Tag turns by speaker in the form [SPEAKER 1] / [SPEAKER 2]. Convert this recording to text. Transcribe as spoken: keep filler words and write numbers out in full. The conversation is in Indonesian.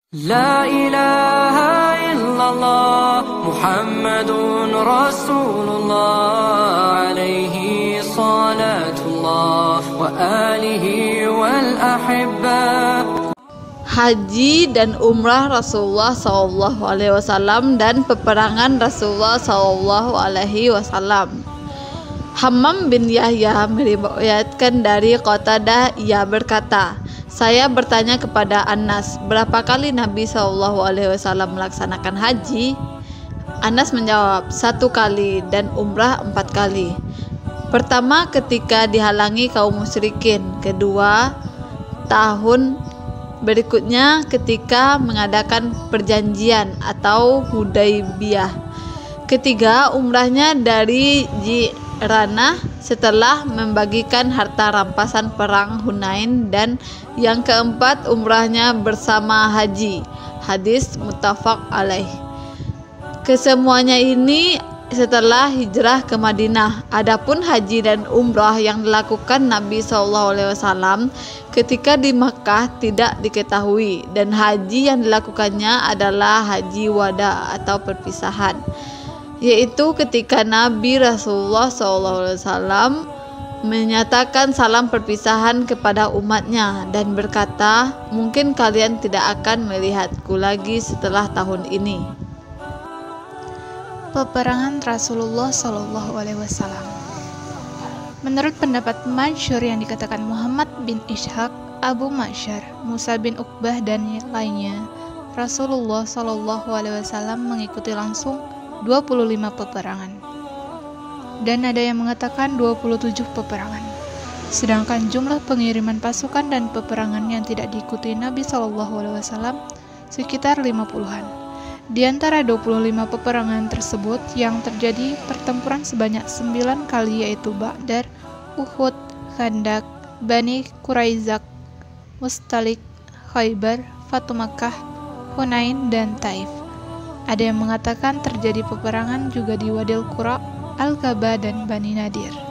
[SPEAKER 1] La ilaha illallah Muhammadun Rasulullah alaihi salatullah wa alihi wal ahibba.
[SPEAKER 2] Haji dan umrah Rasulullah Shallallahu Alaihi Wasallam dan peperangan Rasulullah Shallallahu Alaihi Wasallam. Hammam bin Yahya meriwayatkan dari Qatadah, ia berkata, saya bertanya kepada Anas, berapa kali Nabi Shallallahu Alaihi Wasallam melaksanakan haji? Anas menjawab, satu kali, dan umrah empat kali. Pertama ketika dihalangi kaum musyrikin, kedua tahun berikutnya ketika mengadakan perjanjian atau Hudaybiyah, ketiga umrahnya dari Jiranah setelah membagikan harta rampasan perang Hunain, dan yang keempat umrahnya bersama haji. Hadis muttafaq alaih. Kesemuanya ini setelah hijrah ke Madinah. Adapun haji dan umrah yang dilakukan Nabi shallallahu alaihi wasallam ketika di Makkah tidak diketahui, dan haji yang dilakukannya adalah haji wada atau perpisahan, yaitu ketika Nabi Rasulullah shallallahu alaihi wasallam menyatakan salam perpisahan kepada umatnya dan berkata, mungkin kalian tidak akan melihatku lagi setelah tahun ini.
[SPEAKER 3] Peperangan Rasulullah Shallallahu Alaihi Wasallam. Menurut pendapat masyhur yang dikatakan Muhammad bin Ishaq, Abu Ma'syar, Musa bin Uqbah dan lainnya, Rasulullah Shallallahu Alaihi Wasallam mengikuti langsung dua puluh lima peperangan, dan ada yang mengatakan dua puluh tujuh peperangan. Sedangkan jumlah pengiriman pasukan dan peperangan yang tidak diikuti Nabi Shallallahu Alaihi Wasallam sekitar lima puluhan. Di antara dua puluh lima peperangan tersebut yang terjadi pertempuran sebanyak sembilan kali, yaitu Badar, Uhud, Khandaq, Bani Quraizah, Mustalik, Khaybar, Fatu Makkah, Hunain, dan Taif. Ada yang mengatakan terjadi peperangan juga di Wadil Qura, Al-Kaba, dan Bani Nadir.